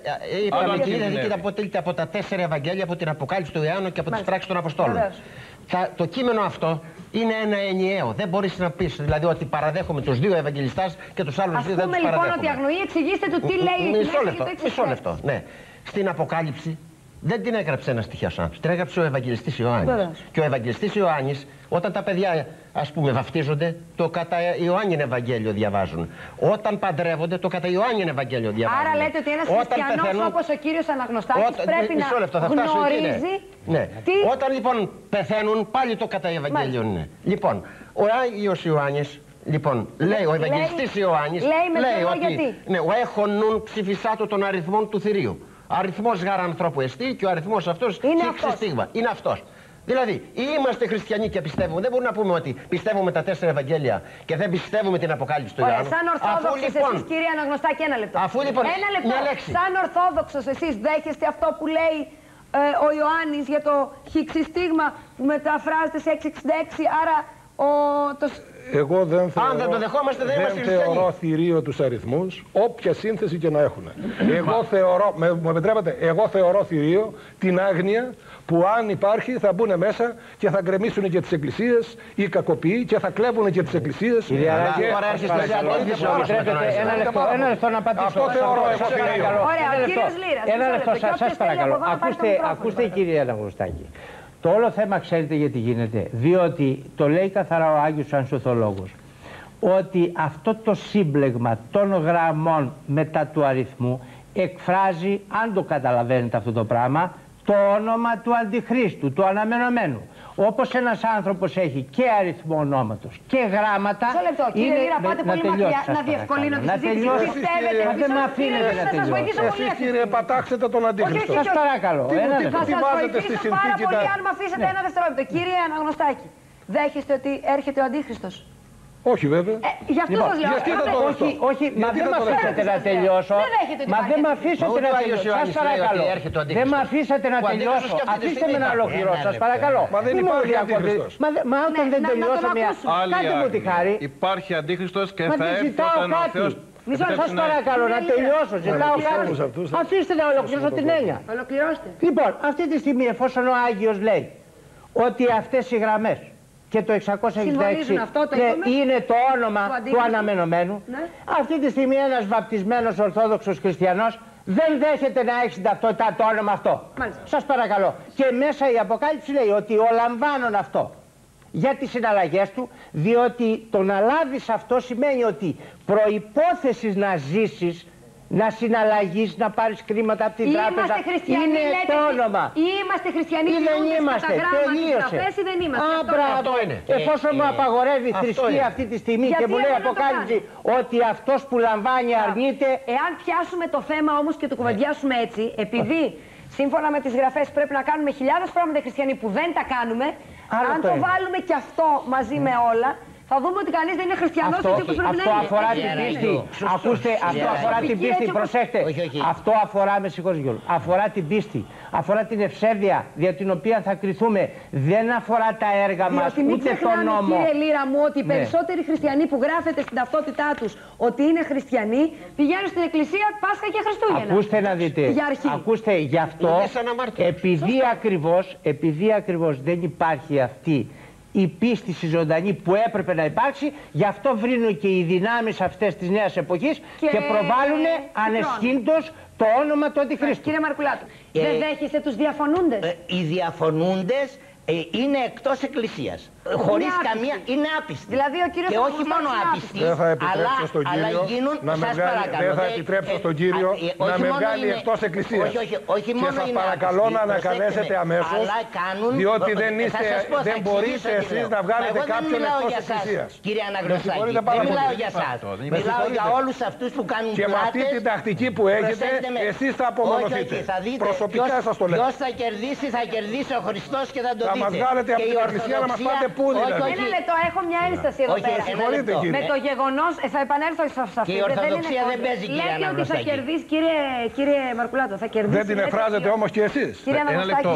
Διαθήκη αποτελείται από τα τέσσερα Ευαγγέλια, από την Αποκάλυψη του Ιωάννου και από τις πράξεις των Αποστόλων. Το κείμενο αυτό είναι ένα ενιαίο. Δεν μπορείς να πεις δηλαδή ότι παραδέχομαι τους δύο Ευαγγελιστάς και τους άλλους δύο δεν τους παραδέχομαι. Ας πούμε λοιπόν ότι αγνοεί, εξηγήστε του τι λέει η Μισό λεπτό, μισό λεπτό, ναι. Στην Αποκάλυψη δεν την έγραψε ένας τυχαίος άνθρωπος, την έγραψε ο Ευαγγελιστής Ιωάννης. Βεβαίως. Και ο Ευαγγελιστής Ιωάννης, όταν τα παιδιά ας πούμε βαφτίζονται, το κατά Ιωάννην Ευαγγέλιο διαβάζουν. Όταν παντρεύονται, το κατά Ιωάννην Ευαγγέλιο διαβάζουν. Άρα λέτε ότι ένας χριστιανός πεθαίνουν... όπως ο κύριος Αναγνωστάκης όταν... πρέπει μισό λεπτό, να θα γνωρίζει ναι. Τι... Όταν λοιπόν πεθαίνουν, πάλι το κατά Ευαγγέλιο είναι. Λοιπόν, ο Άγιος Ιωάννης, λοιπόν, λέει ο Ευαγγελιστής Ιωάννης, λέει, λέει ότι γιατί. Ναι, ο έχων νουν ψηφισάτο των αριθμών του θηρίου. Αριθμός γάρα ανθρώπου εστί και ο αριθμός αυτός είναι στίγμα. Είναι αυτός. Δηλαδή, ή είμαστε χριστιανοί και πιστεύουμε, δεν μπορούμε να πούμε ότι πιστεύουμε τα τέσσερα Ευαγγέλια και δεν πιστεύουμε την Αποκάλυψη του Ιωάννου. Σαν Ορθόδοξος λοιπόν, εσείς κύριε Αναγνωστάκη, ένα λεπτό. Αφού λοιπόν, ένα λεπτό. Μια λέξη. Σαν Ορθόδοξος εσείς δέχεστε αυτό που λέει ε, ο Ιωάννης για το χυξιστίγμα που μεταφράζεται σε εξακόσια εξήντα έξι, άρα ο, το... Εγώ δεν θεωρώ, Αν δεν το δεχόμαστε, δεν δεν θεωρώ θηρίο τους αριθμούς, όποια σύνθεση και να έχουν. Εγώ θεωρώ, με, μου επιτρέπετε, εγώ θεωρώ θηρίο την άγνοια που αν υπάρχει θα μπουν μέσα και θα γκρεμίσουν και τις εκκλησίες οι κακοποιοί και θα κλέβουν και τις εκκλησίες. Κύριε Αράκη, ένα λεπτό να απαντήσω. Αυτό θεωρώ εγώ θηρίο. Ωραία, κύριος Λύρας. Ένα λεπτό, σας παρακαλώ. Ακούστε κύριε Αναγνωστάκη. Το όλο θέμα ξέρετε γιατί γίνεται, διότι το λέει καθαρά ο Άγιος Ανσοθολόγος, ότι αυτό το σύμπλεγμα των γραμμών μετά του αριθμού εκφράζει, αν το καταλαβαίνετε αυτό το πράγμα, το όνομα του Αντιχρίστου, του αναμενωμένου. Όπως ένας άνθρωπος έχει και αριθμό ονόματος και γράμματα. Μισό λεπτό, κύριε Λύρα, πάτε πολύ μακριά να διευκολύνω τη συζήτηση. Πιστεύετε, δεν με αφήνετε να τελειώσω. Εσείς κύριε πατάξετε τον Αντίχριστο. Σας παρακαλώ. Θα σας βοηθήσω πάρα πολύ αν με αφήσετε ένα δευτερόλεπτο. Κύριε Αναγνωστάκη, δέχεστε ότι έρχεται ο Αντίχριστος? Όχι βέβαια. Ε, γι' αυτό σας λέω. Γιατί θα το όχι, όχι, μα δεν με αφήσατε να τελειώσω. Μα δεν με αφήσατε να τελειώσω. Σας παρακαλώ. Δεν με αφήσατε να τελειώσω. Αφήστε με να ολοκληρώσω. Σας παρακαλώ. Μα δεν υπάρχει Αντίχριστος. Μα όταν δεν τελειώσω μια. Κάντε μου τη χάρη. Υπάρχει Αντίχριστος και θα έρθει όταν ο Θεός. Μισό, σας παρακαλώ να τελειώσω. Ζητάω κάτι. Αφήστε να ολοκληρώσω την έννοια. Ολοκληρώστε. Λοιπόν, αυτή τη στιγμή εφόσον ο Άγιος λέει ότι αυτές οι γραμμές και το εξακόσια εξήντα έξι αυτό, το ναι, είναι το όνομα του, του αναμενωμένου. Ναι. Αυτή τη στιγμή ένας βαπτισμένος Ορθόδοξος Χριστιανός δεν δέχεται να έχει ταυτότητα το όνομα αυτό. Μάλιστα. Σας παρακαλώ. Και μέσα η Αποκάλυψη λέει ότι ο λαμβάνων αυτό για τις συναλλαγές του, διότι το να λάβεις αυτό σημαίνει ότι προϋπόθεσης να ζήσεις, να συναλλαγείς, να πάρεις χρήματα από την ή τράπεζα, είναι το όνομα. Ή είμαστε χριστιανοί ή δεν είμαστε, τελείωσε. Ή δεν είμαστε. Α, μπράβο. Εφόσον μου απαγορεύει η θρησκεία αυτή τη στιγμή και μου λέει Αποκάλυψη ότι αυτός που λαμβάνει αρνείται. Εάν πιάσουμε το θέμα όμως και το κουβεντιάσουμε έτσι, επειδή σύμφωνα με τις γραφές πρέπει να κάνουμε χιλιάδες πράγματα οι χριστιανοί που δεν τα κάνουμε, αν το βάλουμε και αυτό μαζί με όλα, θα δούμε ότι κανείς δεν είναι χριστιανός αυτό, έτσι όπως πρέπει να είναι. Αυτό αφορά την πίστη. Ακούστε, αυτό αφορά την πίστη. Προσέχτε. Αυτό αφορά, με συγχωρείτε Γιώργο, αφορά την πίστη. Αφορά την ευσέβεια για την οποία θα κριθούμε. Δεν αφορά τα έργα μας, ούτε τον νόμο. Κύριε Λύρα μου, ότι οι περισσότεροι χριστιανοί που γράφεται στην ταυτότητά τους ότι είναι χριστιανοί πηγαίνουν στην εκκλησία Πάσχα και Χριστούγεννα. Ακούστε να δείτε. Ακούστε, γι' αυτό επειδή ακριβώς, επειδή ακριβώς δεν υπάρχει αυτή η πίστη ζωντανή που έπρεπε να υπάρξει. Γι' αυτό βρίνουν και οι δυνάμεις αυτές της νέας εποχής και, και προβάλλουν ανεσχύντως το όνομα του Αντιχρίστου. Κύριε Μαρκουλάτου, ε, δεν δέχεστε τους διαφωνούντες? Ε, οι διαφωνούντες ε, είναι εκτός εκκλησίας. Χωρίς καμία, είναι άπιστοι. Δηλαδή ο κύριος και όχι μόνο άπιστοι, δεν θα αλλά, στον κύριο αλλά γίνουν, να με βγάλει, παρακαλώ, δεν θα επιτρέψω στον κύριο ε, ε, να με βγάλει είναι, εκτός εκκλησίας. Όχι, όχι, όχι και σας παρακαλώ άπιστοι, να ανακαλέσετε αμέσως, κάνουν, διότι δεν, είστε, πω, δεν μπορείτε εσείς να βγάλετε κάποιον εκτός εκκλησίας. Κύριε Αναγνωστάκη, δεν μιλάω για εσάς. Μιλάω για όλους αυτούς που κάνουν πλάτες. Και με αυτή την τακτική που έχετε, εσείς θα απομονωθείτε. Προσωπικά σας το λέω. Ποιος θα κερδίσει, θα κερδίσει ο Χριστός και θα τον δείτε. Θα μας βγάλετε από την εκκλησία να μας πάτε πού δηλαδή. Ένα λεπτό, έχω μια ένσταση εδώ πέρα. Με το γεγονός, θα επανέλθω σε αυτό. Και η Ορθοδοξία δεν παίζει, κύριε Αναγνωστάκη. Λέτε ότι θα κερδίσει, κύριε Μαρκουλάτο, θα κερδίσει. Δεν την εκφράζετε όμως και εσείς. Κύριε Αναγνωστάκη,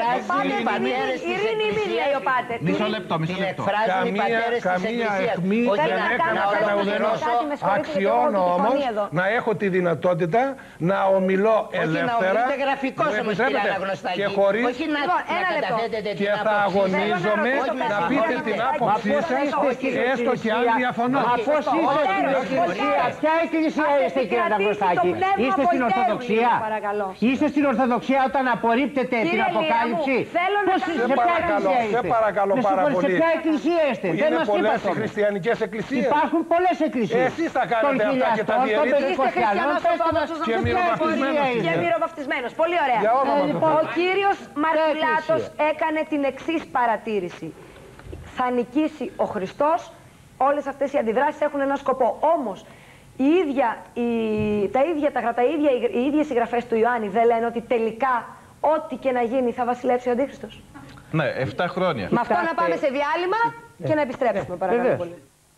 ειρήνη μη λέει ο Πάτερ. Μισό λεπτό, μισό λεπτό. Καμία αιχμή δεν έκανα κατά ουδενός. Αξιώνω όμως να έχω τη δυνατότητα να ομιλώ ελεύθερα. Όχι να γραφικός όμως, κύριε Αναγνωστάκη. Όχι να καταθέτετε την άποψη. Και θα αγωνίζομαι να πείτε την άποψή σας, έστω και αν διαφωνώ. Αφού είστε στην εκκλησία, ποια εκκλησία είστε, κύριε Αναγνωστάκη? Είστε στην Ορθοδοξία? Είστε στην Ορθοδοξία όταν απορρίπτετε την Αποκάλυψη? Σε παρακαλώ, σε παρακαλώ πάρα πολύ. Σε ποια εκκλησία είστε? Είναι πολλές οι χριστιανικές εκκλησίες. Υπάρχουν πολλές εκκλησίες. Εσείς θα κάνετε αυτά και τα διαιρείτε. Είστε χριστιανός Ορθόδοξος και μυρωβαπτισμένος. Πολύ ωραία. Ο κύριος Μαρκουλάτος έκανε την εξής παρατήρηση. Θα νικήσει ο Χριστός, όλες αυτές οι αντιδράσεις έχουν ένα σκοπό. Όμως, η ίδια, η, τα ίδια, τα, τα ίδια, οι ίδιες συγγραφές του Ιωάννη δεν λένε ότι τελικά ό,τι και να γίνει θα βασιλεύσει ο Αντίχριστος? Ναι, εφτά χρόνια. Με αυτό να πάμε σε διάλειμμα και να επιστρέψουμε, παρακαλώ πολύ.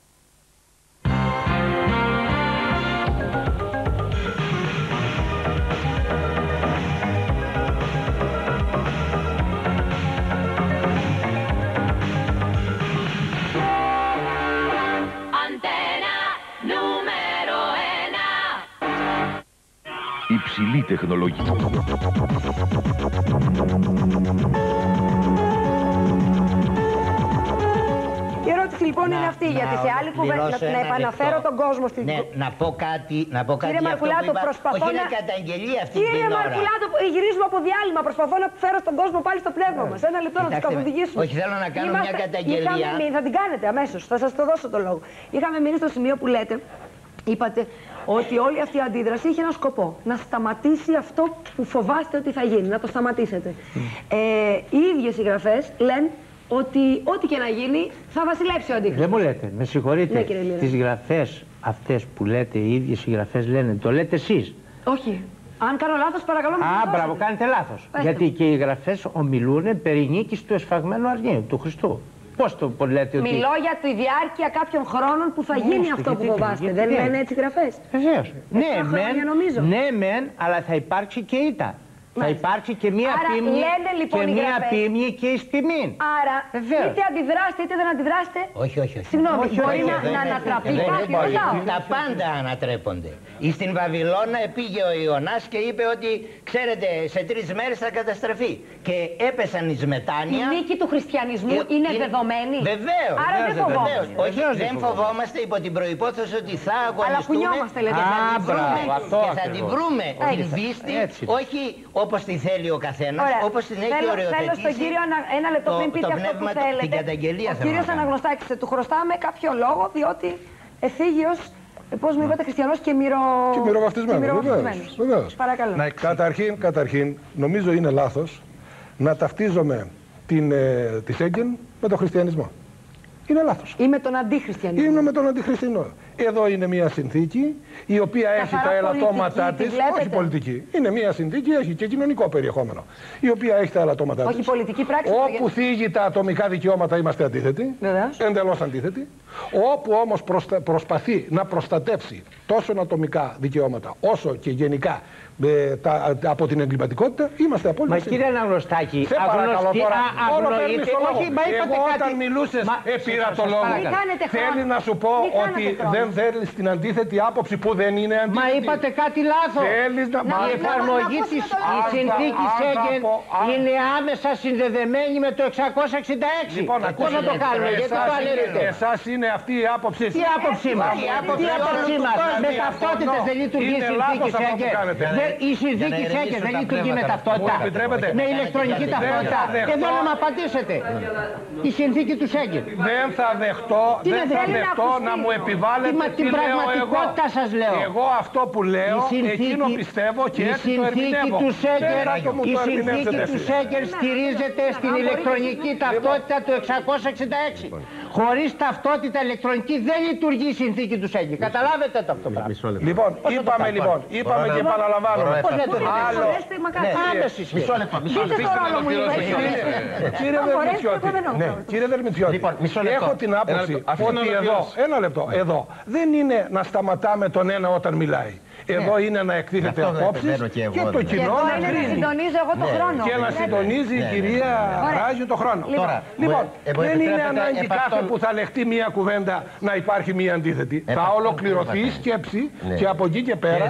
Υψηλή τεχνολογία. Η ερώτηση λοιπόν να, είναι αυτή, να, γιατί σε άλλη κουβέντα να, να επαναφέρω λεπτό. Τον κόσμο στην... Ναι, να πω κάτι, να πω κάτι. Κύριε Μαρκουλάτο, προσπαθώ όχι να... είναι καταγγελία αυτή. Κύριε Μαρκουλάτο, γυρίζουμε από διάλειμμα, προσπαθώ να φέρω στον κόσμο πάλι στο πνεύμα μας. Ένα λεπτό να τους καθοδηγήσουμε. Όχι, θέλω να κάνω Είμαστε... μια καταγγελία. Είχαμε... Θα την κάνετε αμέσως, θα σας το δώσω το λόγο. Είχαμε μείνει στο σημείο που λέτε, είπατε, ότι όλη αυτή η αντίδραση είχε ένα σκοπό. Να σταματήσει αυτό που φοβάστε ότι θα γίνει. Να το σταματήσετε. Mm. Ε, οι ίδιες συγγραφές λένε ότι ό,τι και να γίνει θα βασιλέψει ο Αντίχριστος. Δεν μου λέτε, με συγχωρείτε. Ναι, τις γραφές αυτές που λέτε, οι ίδιες συγγραφές λένε, το λέτε εσείς. Όχι. Αν κάνω λάθος, παρακαλώ να Α, μπράβο, κάνετε λάθος. Πέστε. Γιατί και οι γραφές ομιλούν περί νίκης του εσφαγμένου αργίου, του Χριστού. Πώς το λέτε ότι... Μιλώ για τη διάρκεια κάποιων χρόνων που θα γίνει Μάλιστα, αυτό που φοβάστε. Γιατί, δεν λένε έτσι γραφές? Βεβαίως. Ναι, μεν, ναι, μεν, αλλά θα υπάρξει και ήττα. Θα υπάρξει και μία πίμνη λοιπόν, και μία πίμνη και εις ποιμήν. Άρα, Βεβαίως. είτε αντιδράστε είτε δεν αντιδράστε. Όχι, όχι, όχι. Συγγνώμη, όχι, μπορεί όχι, να, δεν, να ανατραπεί κάτι. Τα πάντα ανατρέπονται. Στην Βαβυλώνα πήγε ο Ιωνάς και είπε ότι, ξέρετε, σε τρεις μέρες θα καταστραφεί. Και έπεσαν εις μετάνοια. Η νίκη του χριστιανισμού ε, είναι, είναι δεδομένη. Βεβαίως. Άρα δεν φοβόμαστε. Όχι, δεν φοβόμαστε υπό την προϋπόθεση ότι θα αγωνιστούμε. Αλλά κουνιόμαστε, λέτε. Και θα την βρούμε την πίστη, όχι όπως τη θέλει ο καθένας, όπως την έχει οριοθετήσει. Θέλω στον κύριο ένα λεπτό πριν πείτε αυτό που θέλετε. Την καταγγελία ο κύριος Αναγνωστάκης, του χρωστάμε κάποιο λόγο, διότι εφήγειος, πώς μου είπατε, χριστιανός και, μυρο... και μυρωβαπτισμένος. Βεβαίως. Παρακαλώ. Να, καταρχήν, καταρχήν, νομίζω είναι λάθος να ταυτίζουμε την, ε, τη Σέγγεν με τον χριστιανισμό. Είναι λάθος. Ή με τον αντιχριστιανισμό. Είναι με τον αντιχριστιανό. Εδώ είναι μια συνθήκη η οποία έχει τα ελαττώματά της. Όχι πολιτική. Είναι μια συνθήκη, έχει και κοινωνικό περιεχόμενο. Η οποία έχει τα ελαττώματά της. Όχι πολιτική πράξη. Όπου θίγει τα ατομικά δικαιώματα είμαστε αντίθετοι. Εντελώς αντίθετοι. Όπου όμως προστα... προσπαθεί να προστατεύσει τόσο ατομικά δικαιώματα όσο και γενικά ε, τα, από την εγκληματικότητα, είμαστε απόλυτα. Μα κύριε Αναγνωστάκη, σε παρακαλώ τώρα, όλο όχι, μα είπατε εγώ κάτι... όταν μιλούσες, μα... επήρα το λόγο. Θέλει να σου πω ότι δεν θέλεις την αντίθετη άποψη που δεν είναι αντίθετη. Μα είπατε κάτι λάθος. Θέλεις να... να η εφαρμογή της η συνθήκη Σέγγεν είναι άμεσα συνδεδεμένη με το εξακόσια εξήντα έξι. Λοιπόν, πώς θα το κάνουμε, γιατί το αναιρείτε. Εσάς είναι αυτή η άποψή σας. Τι άποψή μας, τι άποψή μας. Με ταυτότητες δεν λειτουργεί η συνθήκη Σέγγεν. Η συνθήκη Σέγγεν δεν λειτουργεί με ταυτότητα. Με ηλεκτρονική ταυτότητα. Εδώ να μου απαντήσετε. Η συνθήκη του Σέγγεν. Δεν θα δεχτώ, δεν θα δεχτώ να μου επιβάλλετε την πραγματικότητα σας λέω. Εγώ αυτό που λέω, εκείνο πιστεύω και έτσι το ερμηνεύω. Η συνθήκη του Σέγγεν στηρίζεται στην ηλεκτρονική ταυτότητα του εξακόσια εξήντα έξι. Χωρίς ταυτότητα ηλεκτρονική δεν λειτουργεί η συνθήκη του Σέγγεν. Καταλάβετε το αυτό πράγμα. Λοιπόν, είπαμε λοιπόν, είπαμε και επαναλαμβάνουμε. Πώς λέτε το άλλο. Άμεση σχέση. Μισό λεπτό. Κύριε Δερμητσιώτη, έχω την άποψη ότι εδώ, ένα λεπτό, εδώ δεν είναι να σταματάμε τον ένα όταν μιλάει. Εδώ είναι να εκδίδεται απόψεις και το κοινό να κρίνει. Και να συντονίζει εγώ το χρόνο. Και να συντονίζει η κυρία Ράζιο το χρόνο. Λοιπόν, δεν είναι ανάγκη κάθε που θα λεχτεί μία κουβέντα να υπάρχει μία αντίθετη. Θα ολοκληρωθεί η σκέψη και από εκεί και πέρα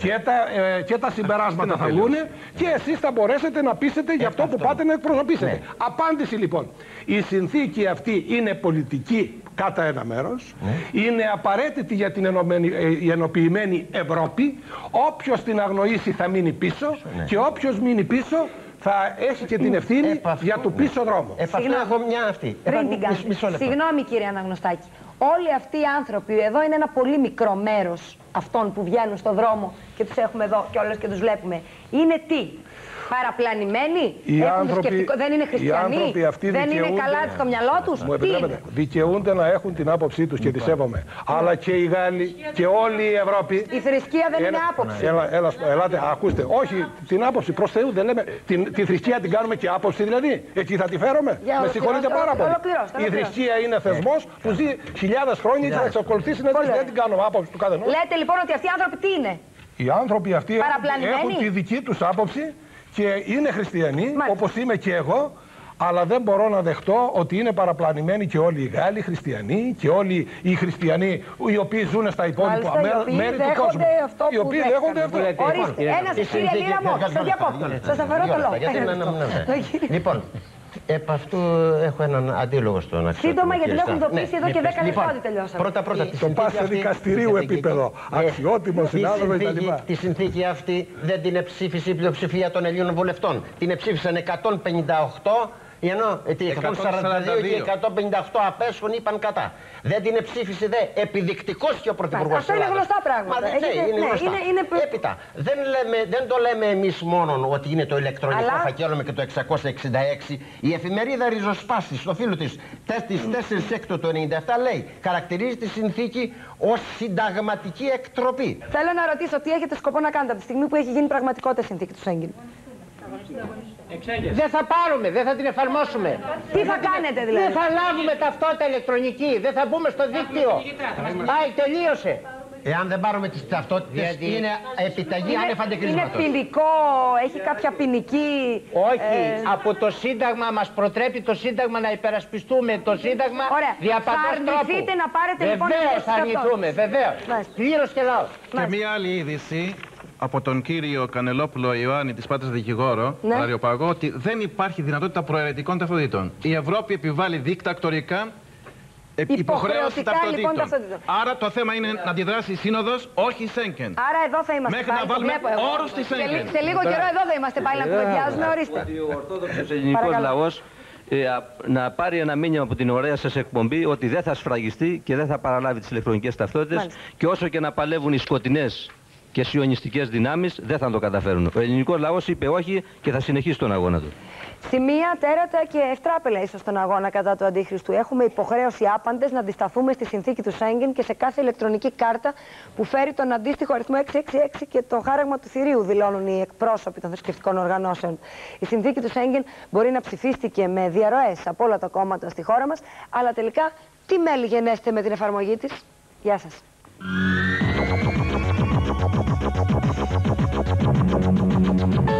και τα συμπεράσματα θα βγουν και εσείς θα μπορέσετε να πείσετε για αυτό που πάτε να εκπροσωπήσετε. Απάντηση λοιπόν. Η συνθήκη αυτή είναι πολιτική κατά ένα μέρος, ναι. Είναι απαραίτητη για την ενωμένη, ε, ενοποιημένη Ευρώπη. Όποιος την αγνοήσει θα μείνει πίσω, ναι. Και όποιος μείνει πίσω θα έχει και την ευθύνη αυτού, για του πίσω ναι. Δρόμο. Επ' αυτό έχω μια αυτή. Πριν την κάνω. Συγγνώμη κύριε Αναγνωστάκη. Όλοι αυτοί οι άνθρωποι εδώ είναι ένα πολύ μικρό μέρος αυτών που βγαίνουν στον δρόμο και τους έχουμε εδώ και όλες και τους βλέπουμε. Είναι τι? Παραπλανημένοι, άνθρωποι, σκεπτικό, δεν είναι χριστιανοί, δεν είναι καλά στο μυαλό τους. Μου επιτρέπετε, δικαιούνται να έχουν την άποψή τους και τη σέβομαι. Αλλά και οι Γάλλοι και όλη η Ευρώπη. Η θρησκεία δεν είναι άποψη. Έλα, έλα, ελάτε, ακούστε. Όχι, την άποψη προς Θεού δεν λέμε. Την, τη θρησκεία την κάνουμε και άποψη δηλαδή. Εκεί θα τη φέρουμε. Με συγχωρείτε πάρα πολύ. Η θρησκεία είναι θεσμός που ζει χιλιάδες χρόνια και θα εξακολουθήσει να ζει. Δεν την κάνουμε άποψη του καθενός. Λέτε λοιπόν ότι αυτοί οι άνθρωποι τι είναι? Οι άνθρωποι αυτοί έχουν τη δική τους άποψη. Και είναι χριστιανοί, όπως είμαι και εγώ, αλλά δεν μπορώ να δεχτώ ότι είναι παραπλανημένοι και όλοι οι Γάλλοι χριστιανοί και όλοι οι χριστιανοί οι οποίοι ζουν στα υπόλοιπα μέρη του κόσμου. Οι οποίοι δέχονται αυτό. Ορίστε, ένας κύριε Λίραμο, σας διακόπτω. Σας αφαιρώ το λόγο. Λοιπόν, επ' αυτού έχω έναν αντίλογο στον αξιότιμο. Σύντομα, γιατί το έχουν ειδοποιήσει εδώ και δέκα λεπτά ότι τελειώσαμε. Πρώτα πρώτα, το πάσε δικαστηρίου επίπεδο. Αξιότιμο συνάδελφο κτλ. Τη συνθήκη αυτή δεν την ψήφισε η πλειοψηφία των Ελλήνων βουλευτών. Την ψήφισαν εκατόν πενήντα οκτώ. Ενώ εκατόν σαράντα δύο και εκατόν πενήντα οκτώ απέσχουν είπαν κατά. Δεν την ψήφισε δε επιδεικτικός και ο Πρωθυπουργός. Αυτό είναι γνωστά πράγματα. Μα, ναι, είναι γνωστά. Είναι, είναι... Έπειτα, δεν, λέμε, δεν το λέμε εμείς μόνο ότι είναι το ηλεκτρονικό αλλά... φακέλωμα και το εξακόσια εξήντα έξι. Η εφημερίδα Ριζοσπάστη στο φύλλο της στις τέσσερις έκτου του ενενήντα επτά λέει χαρακτηρίζει τη συνθήκη ως συνταγματική εκτροπή. Θέλω να ρωτήσω τι έχετε σκοπό να κάνετε από τη στιγμή που έχει γίνει πραγματικότητα η συνθήκη του Σέγγεν. Δεν θα πάρουμε, δεν θα την εφαρμόσουμε. Τι θα κάνετε δηλαδή? Δεν θα λάβουμε ταυτότητα ηλεκτρονική, δεν θα μπούμε στο δίκτυο. Πάει, τελείωσε. Εάν δεν πάρουμε τις ταυτότητες, γιατί... είναι επιταγή άνευ αντικρίσματος. Είναι ποινικό, έχει κάποια ποινική... Όχι, ε... από το Σύνταγμα μας προτρέπει το Σύνταγμα να υπερασπιστούμε το Σύνταγμα διαπαντός τρόπου. Θα αρνηθείτε να πάρετε λοιπόν... Βεβαίως θα αρνηθούμε, βεβαίως. Πλήρως και λαός. Και μία άλλη είδηση από τον κύριο Κανελόπουλο Ιωάννη της Πάτρας Δικηγόρο, ναι. Ραδιοπαγό, ότι δεν υπάρχει δυνατότητα προαιρετικών ταυτοτήτων. Η Ευρώπη επιβάλλει δικτακτορικά υποχρέωση ταυτοτήτων. Λοιπόν, άρα το θέμα είναι να αντιδράσει η Σύνοδος, όχι η Σέγγεν. Άρα εδώ θα είμαστε. Μέχρι πάλι, να βάλουμε όρους στη Σέγγεν. Σε, σε λίγο καιρό εδώ θα είμαστε πάλι να κουβεντιάζουμε, ορίστε. Ο Ορθόδοξος ελληνικός λαός ε, να πάρει ένα μήνυμα από την ωραία σας εκπομπή ότι δεν θα σφραγιστεί και δεν θα παραλάβει τις ηλεκτρονικές ταυτότητες και όσο και να παλεύουν οι σκοτεινές και σιωνιστικές δυνάμεις δεν θα το καταφέρουν. Ο ελληνικός λαός είπε όχι και θα συνεχίσει τον αγώνα του. Σημεία, τέρατα και ευτράπελα ίσως στον αγώνα κατά του Αντίχριστου. Έχουμε υποχρέωση άπαντες να αντισταθούμε στη συνθήκη του Σέγγεν και σε κάθε ηλεκτρονική κάρτα που φέρει τον αντίστοιχο αριθμό εξακόσια εξήντα έξι και το χάραγμα του θηρίου, δηλώνουν οι εκπρόσωποι των θρησκευτικών οργανώσεων. Η συνθήκη του Σέγγεν μπορεί να ψηφίστηκε με διαρροές από όλα τα κόμματα στη χώρα μας, αλλά τελικά τι μέλη γενέστε με την εφαρμογή της? Γεια σας.